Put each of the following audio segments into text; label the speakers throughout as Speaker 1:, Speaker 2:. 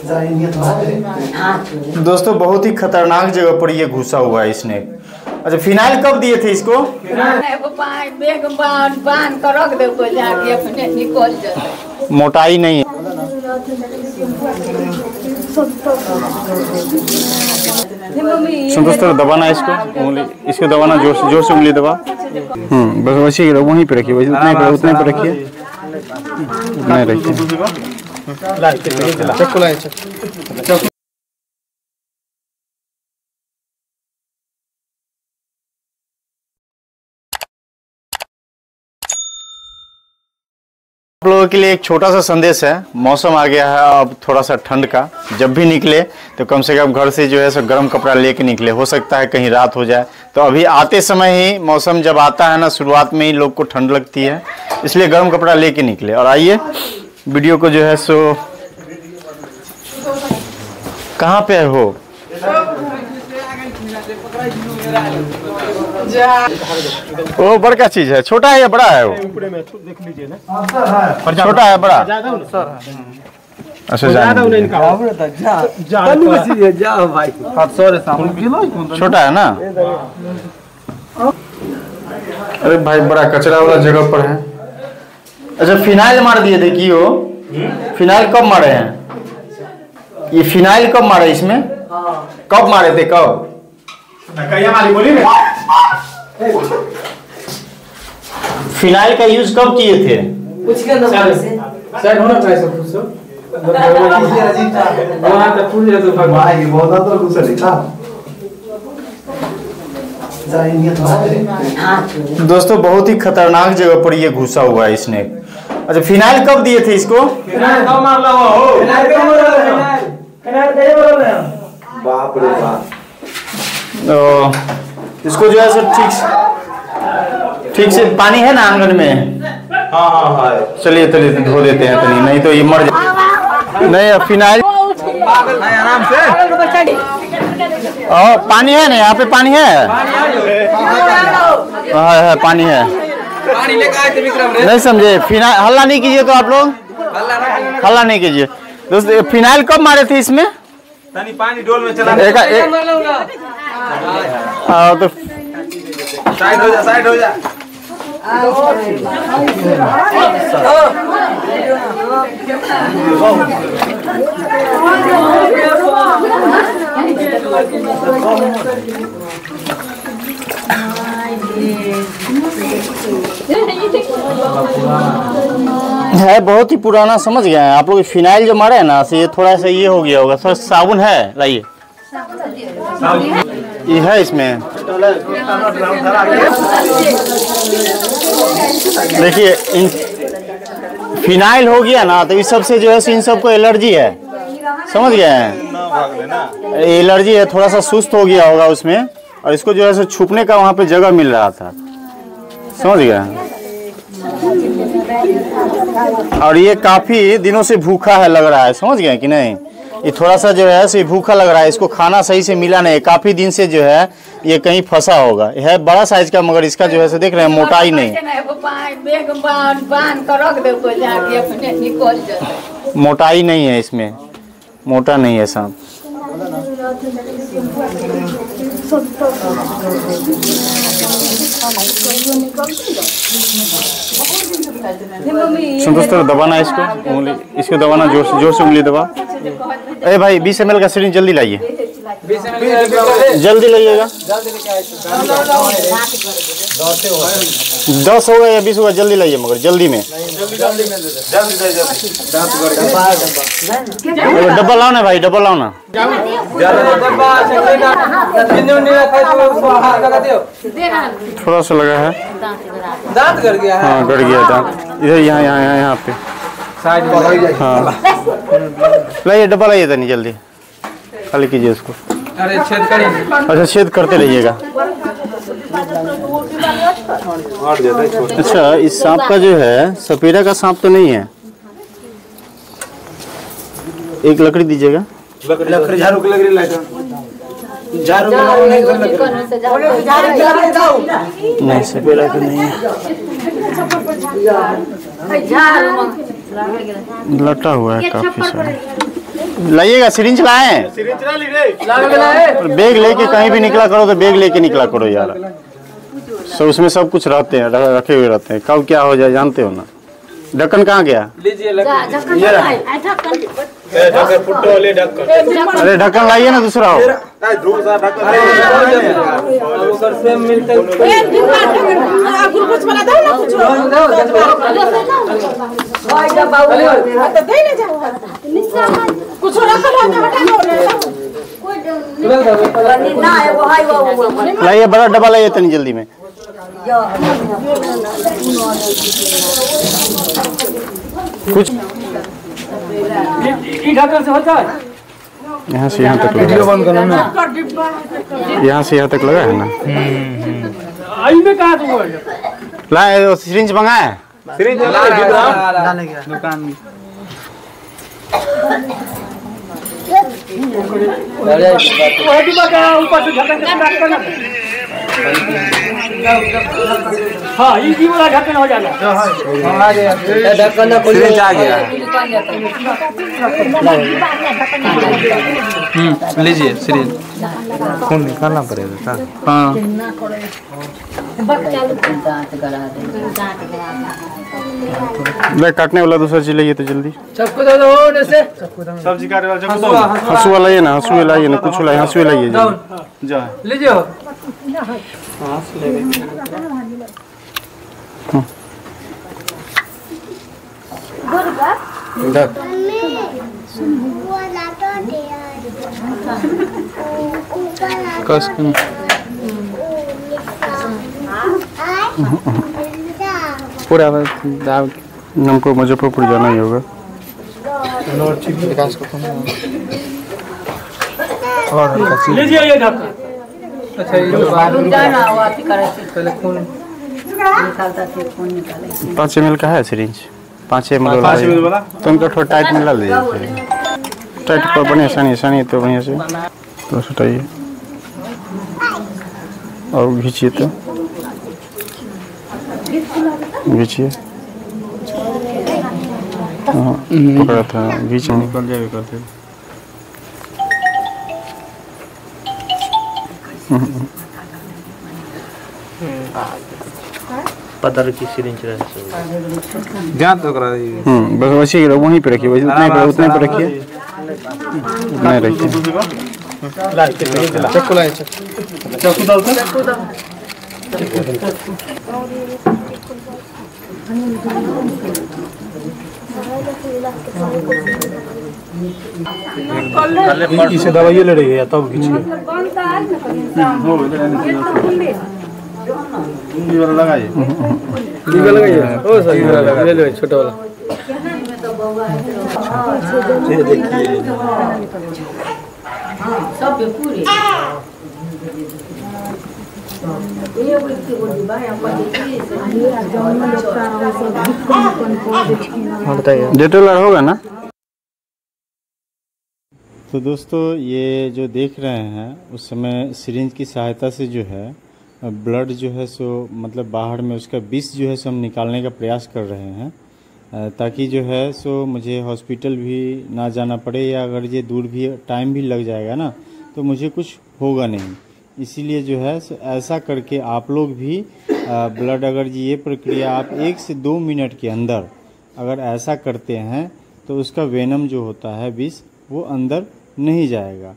Speaker 1: दोस्तों बहुत ही खतरनाक जगह पर ये घुसा हुआ है स्नेक। अच्छा फिनाइल कब दिए थे इसको? मोटाई नहीं है। दोस्तों दबाना इसको, उंगली इसको दबाना, जोर से उंगली दबा। बस वैसे ही वहीं पे रखिए, उतने पे रखिए, उतना रखिए। आप लोगों के लिए एक छोटा सा संदेश है। मौसम आ गया है अब थोड़ा सा ठंड का। जब भी निकले तो कम से कम घर से जो है सो गर्म कपड़ा लेके निकले। हो सकता है कहीं रात हो जाए, तो अभी आते समय ही मौसम जब आता है ना, शुरुआत में ही लोग को ठंड लगती है, इसलिए गर्म कपड़ा लेके निकले। और आइए वीडियो को जो है सो, कहाँ पे हो? वो बड़ा चीज है, छोटा है या बड़ा है? वो देख लीजिए ना, छोटा है बड़ा? अच्छा छोटा है ना। अरे भाई बड़ा कचरा वाला जगह पर है। अच्छा फिनाइल मार दिए थे कि वो फिनाइल कब मारे हैं? ये फिनाइल कब मारे इसमें? कब मारे थे? कब फिनाइल का यूज कब किए थे? दोस्तों बहुत ही खतरनाक जगह पर ये घुसा हुआ है स्नेक। अच्छा फिनाइल कब दिए थे इसको? बाप रे बाप। इसको जो है सो ठीक से पानी है ना आंगन में? हाँ चलिए धो देते हैं तनी, नहीं तो ये मर जाए। नहीं फिनाइल आराम से। पानी है ना यहाँ पे? पानी है, हाँ पानी है। नहीं समझे? फिनाइल हल्ला नहीं कीजिए तो आप लोग, हल्ला नहीं कीजिए। दोस्तों फिनाइल कब मारे थे इसमें? पानी डोल में चला तो साइड हो जा। है बहुत ही पुराना, समझ गए हैं आप लोग। फिनाइल जो मारे है ना, ये थोड़ा सा ये हो गया होगा। थोड़ा साबुन है, लाइए ये है इसमें। देखिए इन फिनाइल हो गया ना, तो इस सब से जो है इन सबको एलर्जी है, समझ गए हैं? एलर्जी है, थोड़ा सा सुस्त हो गया होगा उसमें, और इसको जो है छुपने का वहाँ पे जगह मिल रहा था, समझ गए? और ये काफी दिनों से भूखा है लग रहा है, समझ गए कि नहीं? ये थोड़ा सा जो है सो भूखा लग रहा है, इसको खाना सही से मिला नहीं, काफी दिन से जो है ये कहीं फंसा होगा। यह है बड़ा साइज का, मगर इसका जो है देख रहे हैं मोटाई नहीं, मोटाई नहीं है इसमें, मोटा नहीं है सांप। दोस्तों दबाना इसको, उंगली इसको दबाना, जोर से उंगली दबा। अरे भाई 20 ml का सिरिंज जल्दी लाइए, जल्दी लाइएगा। 10 होगा या 20 होगा, जल्दी लाइए, मगर जल्दी में। डब्बा लाओ ना भाई, डब्बा लाओ ना। थोड़ा सा लगा है, दांत गड़ गया है। हाँ गड़ गया दांत, इधर यहाँ पे। हाँ लाइए डब्बा, लाइए तनी जल्दी, खाली कीजिए उसको। अरे छेद करेंगे। अच्छा छेद करते रहिएगा। अच्छा इस सांप का जो है, सपेरा का सांप तो नहीं है। एक लकड़ी दीजिएगा, लकड़ी झाड़ू की लकड़ी लाइए। नहीं सपेरा का नहीं है, लटा हुआ है काफी सारा। लाइएगा, सिरिंज लाए, बैग लेके कहीं भी निकला करो तो बैग लेके निकला करो यार। सो उसमें सब कुछ रहते हैं, रखे हुए रहते हैं, कब क्या हो जाए जानते हो ना। ढक्कन कहाँ गया? अरे ढक्कन लाइए ना दूसरा हो। लाइए बड़ा डब्बा लाइए इतनी जल्दी में। कुछ यहाँ से यहाँ तक लगा, यहाँ से यहाँ तक लगा है ना। लाए सिरिंज मंगाए, सिरिंज दुकान में।
Speaker 2: हाँ ये वाला ढक्कन हो जाएगा। ढक्कन आ गया। लीजिए सिरिंज, खून निकालना पड़ेगा। हाँ
Speaker 1: काटने वाला दूसरा चीज लाइए तो जल्दी।
Speaker 2: सबको दो जैसे
Speaker 1: सब्जी काटने वाला हंसुआ लाइए ना, हंसुआ लाइए ना, कुछ लाइए, हंसुआ लाइए जा
Speaker 2: लीजिए।
Speaker 1: पूरा हमको मुजफ्फरपुर जाना ही होगा।
Speaker 2: लीजिए ये ढक्कन। अच्छा ये
Speaker 1: 5 ml का है सिरिंज, 5 ml वाला तो उनका थोड़ा टाइट मिला दीजिए, टाइट पर बने आसानी तो बढ़िया से तो हटाइए और खींचिए, तो खींचिए। हाँ पकड़ा था, खींच निकल जाएगा फिर।
Speaker 3: पदर की सिरिंज रहे
Speaker 2: ध्यान तो करा दीजिए।
Speaker 1: बस वैसे वहीं पे रखिए, उतने पे रखिए, उतना रखिए।
Speaker 2: चक्कू लाए, चक्कू डालते इसे दवाई ले रही है तब खींचिए।
Speaker 1: लगाइए,
Speaker 2: ओ सर ले लो छोटा वाला। ये देखिए सब पूरे
Speaker 1: डेटोल होगा ना। तो दोस्तों ये जो देख रहे हैं उस समय सिरिंज की सहायता से जो है ब्लड जो है सो मतलब बाहर में उसका विष जो है सो हम निकालने का प्रयास कर रहे हैं, ताकि जो है सो मुझे हॉस्पिटल भी ना जाना पड़े, या अगर ये दूर भी टाइम भी लग जाएगा ना तो मुझे कुछ होगा नहीं। इसीलिए जो है सो ऐसा करके आप लोग भी ब्लड, अगर ये प्रक्रिया आप 1 से 2 मिनट के अंदर अगर ऐसा करते हैं तो उसका वेनम जो होता है विष वो अंदर नहीं जाएगा।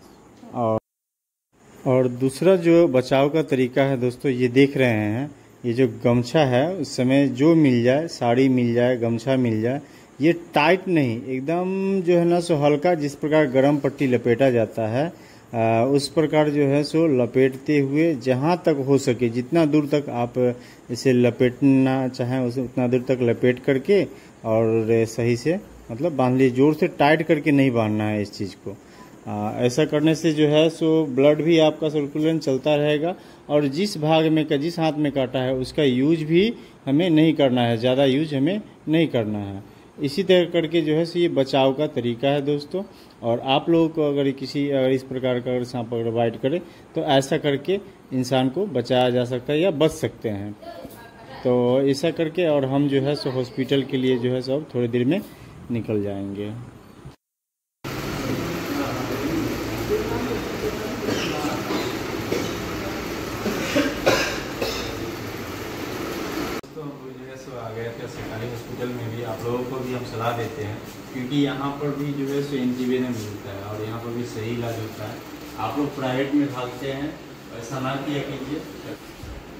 Speaker 1: और दूसरा जो बचाव का तरीका है दोस्तों, ये देख रहे हैं ये जो गमछा है उस समय जो मिल जाए, साड़ी मिल जाए, गमछा मिल जाए, ये टाइट नहीं, एकदम जो है ना सो हल्का, जिस प्रकार गरम पट्टी लपेटा जाता है उस प्रकार जो है सो लपेटते हुए जहाँ तक हो सके, जितना दूर तक आप इसे लपेटना चाहें उतना दूर तक लपेट करके और सही से मतलब बांध लीजिए। जोर से टाइट करके नहीं बांधना है इस चीज़ को। ऐसा करने से जो है सो ब्लड भी आपका सर्कुलेशन चलता रहेगा, और जिस भाग में का जिस हाथ में काटा है उसका यूज भी हमें नहीं करना है, ज़्यादा यूज हमें नहीं करना है। इसी तरह करके जो है सो ये बचाव का तरीका है दोस्तों। और आप लोगों को अगर इस प्रकार का अगर सांप अगर बाइट करे तो ऐसा करके इंसान को बचाया जा सकता है या बच सकते हैं। तो ऐसा करके और हम जो है सो हॉस्पिटल के लिए जो है सब थोड़ी देर में निकल जाएंगे। जो है सो आ गए थे सरकारी हॉस्पिटल में भी, आप लोगों को भी हम सलाह देते हैं क्योंकि यहाँ पर भी जो है सो इंटीवेनम मिलता है और यहाँ पर भी सही इलाज होता है। आप लोग प्राइवेट में भागते हैं, ऐसा ना किया कीजिए।